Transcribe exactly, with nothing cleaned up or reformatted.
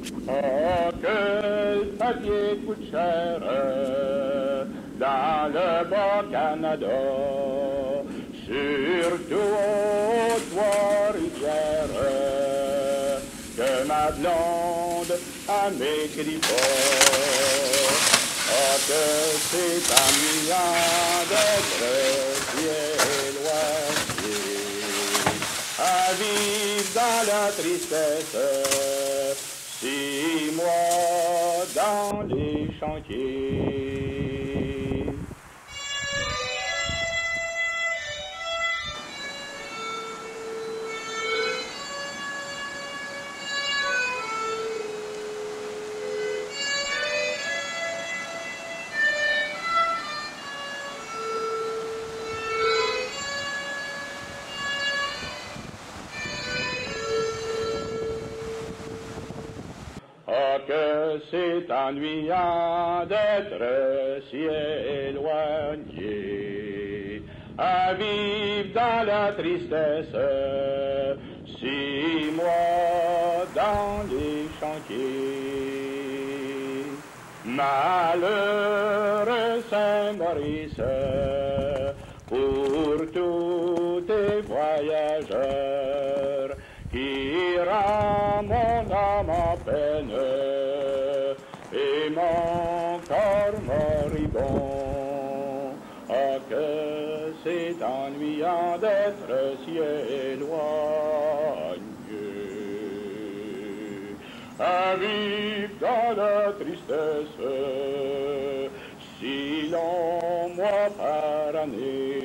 Oh, que le papier coûte cher dans le Bas-Canada, surtout aux Trois-Rivières, que ma blonde a m'écrit pas. Oh, que c'est ennuyant d'être si éloigné, à vivre dans la tristesse, six mois dans les chantiers. Oh, que c'est ennuyant d'être si éloigné, à vivre dans la tristesse, six mois dans les chantiers. Malheureux Saint-Maurice, pour tous tes voyageurs, qui rend mon âme en peine et mon corps moribond. Oh, que c'est ennuyant d'être si éloigné, à vivre dans la tristesse, si longs mois par année.